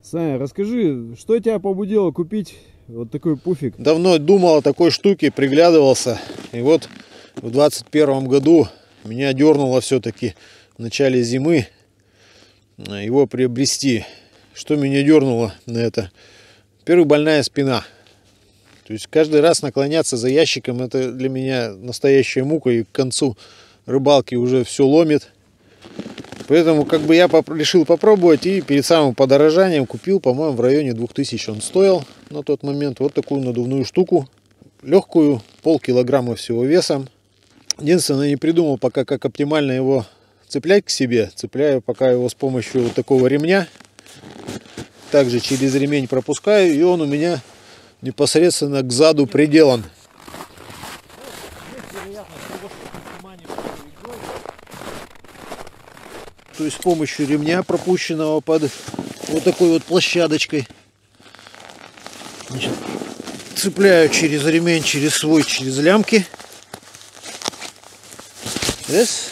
Саня, расскажи, что тебя побудило купить вот такой пуфик? Давно думал о такой штуке, приглядывался. И вот в 2021 году меня дернуло все-таки в начале зимы его приобрести. Что меня дернуло на это? Во-первых, больная спина. То есть каждый раз наклоняться за ящиком — это для меня настоящая мука. И к концу рыбалки уже все ломит. Поэтому как бы я решил попробовать, и перед самым подорожанием купил, по-моему, в районе 2000 он стоил на тот момент, вот такую надувную штуку. Легкую, полкилограмма всего весом. Единственное, не придумал пока, как оптимально его цеплять к себе. Цепляю пока его с помощью вот такого ремня. Также через ремень пропускаю, и он у меня непосредственно к заду приделан. То есть с помощью ремня, пропущенного под вот такой вот площадочкой, значит, цепляю через ремень, через лямки. Раз.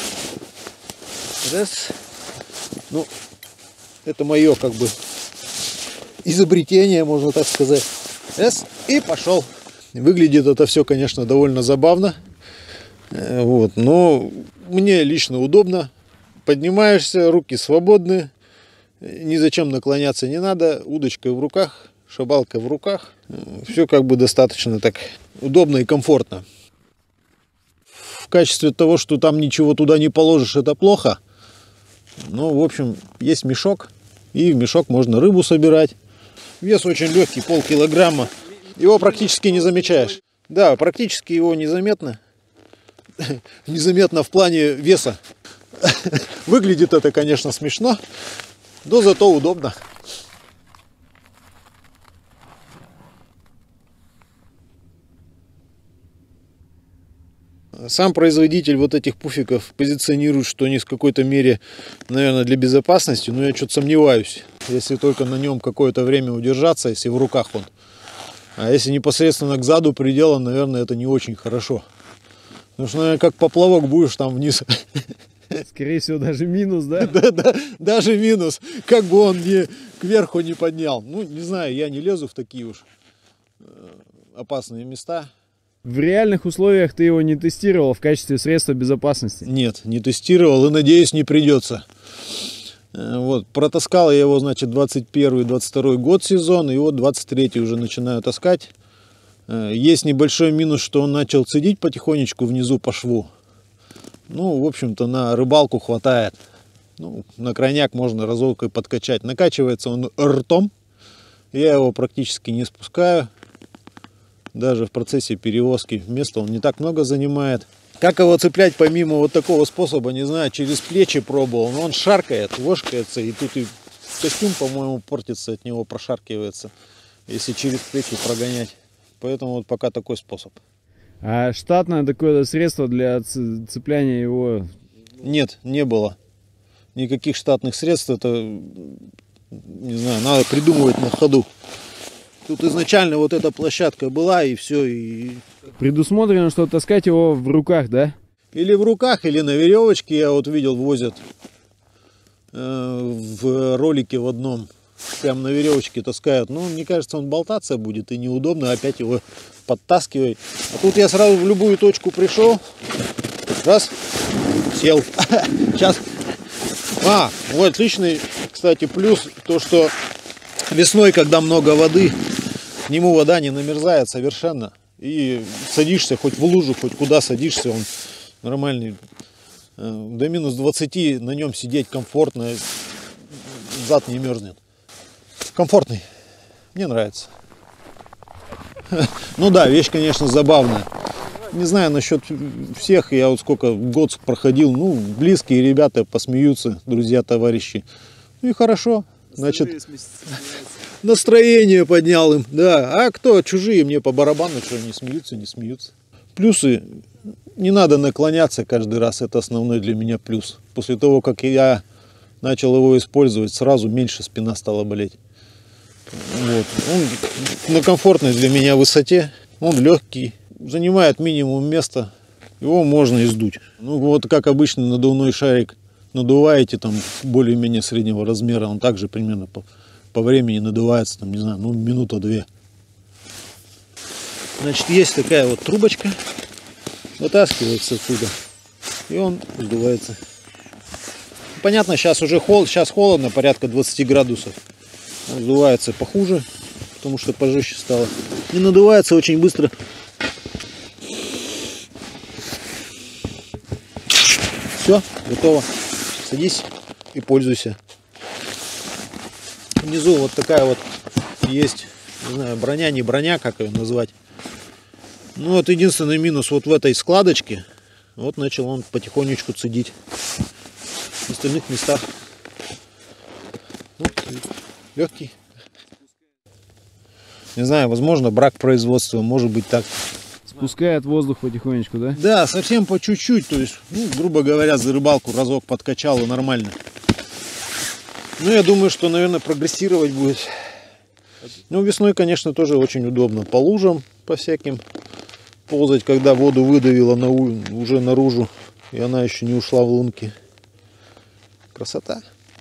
Раз. Ну, это мое как бы изобретение, можно так сказать. Раз. И пошел. Выглядит это все, конечно, довольно забавно. Вот. Но мне лично удобно. Поднимаешься, руки свободны, ни зачем наклоняться не надо, удочка в руках, шабалка в руках. Все как бы достаточно так удобно и комфортно. В качестве того, что там ничего туда не положишь, это плохо. Но, в общем, есть мешок, и в мешок можно рыбу собирать. Вес очень легкий, полкилограмма. Его практически не замечаешь. Да, практически его незаметно. Незаметно в плане веса. Выглядит это, конечно, смешно, но зато удобно. Сам производитель вот этих пуфиков позиционирует, что они в какой-то мере, наверное, для безопасности, но я что-то сомневаюсь. Если только на нем какое-то время удержаться, если в руках он. А если непосредственно к заду приделан, наверное, это не очень хорошо. Потому что, наверное, как поплавок будешь там вниз. Скорее всего, даже минус, да? Да, даже минус. Как бы он ни кверху не поднял. Ну, не знаю, я не лезу в такие уж опасные места. В реальных условиях ты его не тестировал в качестве средства безопасности? Нет, не тестировал и, надеюсь, не придется. Вот, протаскал я его, значит, 21-22 год сезон, и вот 23 уже начинаю таскать. Есть небольшой минус, что он начал цедить потихонечку внизу по шву. Ну, в общем-то, на рыбалку хватает. Ну, на крайняк можно разок и подкачать. Накачивается он ртом. Я его практически не спускаю. Даже в процессе перевозки места он не так много занимает. Как его цеплять помимо вот такого способа, не знаю, через плечи пробовал. Но он шаркает, вошкается. И тут и костюм, по-моему, портится, от него прошаркивается, если через плечи прогонять. Поэтому вот пока такой способ. А штатное такое средство для цепляния его? Нет, не было никаких штатных средств. Это, не знаю, надо придумывать на ходу. Тут изначально вот эта площадка была, и все. И... Предусмотрено, что таскать его в руках, да? Или в руках, или на веревочке. Я вот видел, возят в ролике в одном. Прям на веревочке таскают. Ну, мне кажется, он болтаться будет и неудобно. Опять его подтаскивай. А тут я сразу в любую точку пришел. Раз. Сел. Сейчас. Вот отличный, кстати, плюс. То, что весной, когда много воды, к нему вода не намерзает совершенно. И садишься хоть в лужу, хоть куда садишься. Он нормальный. До минус 20 на нем сидеть комфортно. Зад не мерзнет. Комфортный. Мне нравится. Ну да, вещь, конечно, забавная. Не знаю насчет всех. Я вот сколько год проходил. Ну, близкие ребята посмеются, друзья, товарищи. Ну и хорошо. Значит, настроение поднял им. Да. А кто? Чужие мне по барабану, что не смеются, не смеются. Плюсы. Не надо наклоняться каждый раз. Это основной для меня плюс. После того, как я начал его использовать, сразу меньше спина стала болеть. Вот. Он на комфортной для меня высоте. Он легкий. Занимает минимум места. Его можно издуть. Ну вот как обычно надувной шарик надуваете, там более-менее среднего размера. Он также примерно по времени надувается, там, не знаю, ну, минута-две. Значит, есть такая вот трубочка, вытаскивается отсюда, и он сдувается. Понятно, сейчас уже сейчас холодно, порядка 20 градусов. Он сдувается похуже, потому что пожестче стало. И надувается очень быстро. Все, готово. Садись и пользуйся. Внизу вот такая вот есть, не знаю, броня, не броня, как ее назвать. Ну вот единственный минус вот в этой складочке. Вот начал он потихонечку цедить. В остальных местах вот, легкий. Не знаю, возможно, брак производства, может быть так. Спускает воздух потихонечку, да? Да, совсем по чуть-чуть, то есть, ну, грубо говоря, за рыбалку разок подкачал и нормально. Ну, я думаю, что, наверное, прогрессировать будет. Ну, весной, конечно, тоже очень удобно. По лужам, по всяким ползать, когда воду выдавило уже наружу, и она еще не ушла в лунки. Красота.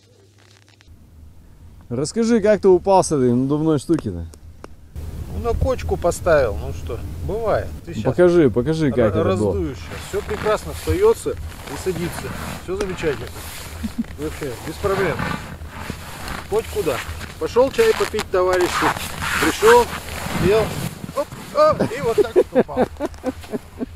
Расскажи, как ты упал с этой надувной штуки-то? Ну, на кочку поставил, ну что, бывает. Ты сейчас Покажи, как это было. раздуешь сейчас. Все прекрасно встается и садится. Все замечательно. Вообще, без проблем. Хоть куда. Пошел чай попить, товарищи. Пришел, сел, оп, оп, и вот так вот упал.